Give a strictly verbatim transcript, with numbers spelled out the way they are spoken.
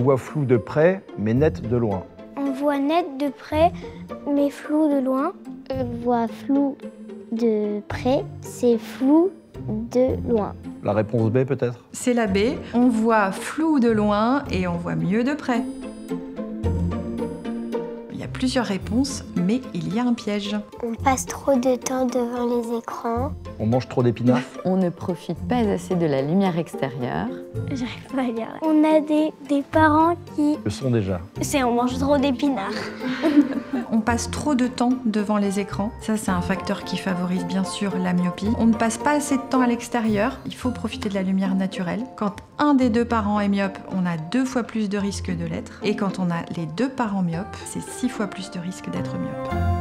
voit flou de près, mais net de loin. On voit net de près, mais flou de loin. On voit flou de près, c'est flou de loin. La réponse B peut-être? C'est la B. On voit flou de loin et on voit mieux de près. Il y a plusieurs réponses, mais il y a un piège. On passe trop de temps devant les écrans. On mange trop d'épinards? On ne profite pas assez de la lumière extérieure. J'arrive pas à lire. On a des, des parents qui... Le sont déjà. C'est on mange trop d'épinards. On passe trop de temps devant les écrans. Ça, c'est un facteur qui favorise bien sûr la myopie. On ne passe pas assez de temps à l'extérieur. Il faut profiter de la lumière naturelle. Quand un des deux parents est myope, on a deux fois plus de risques de l'être. Et quand on a les deux parents myopes, c'est six fois plus de risques d'être myope.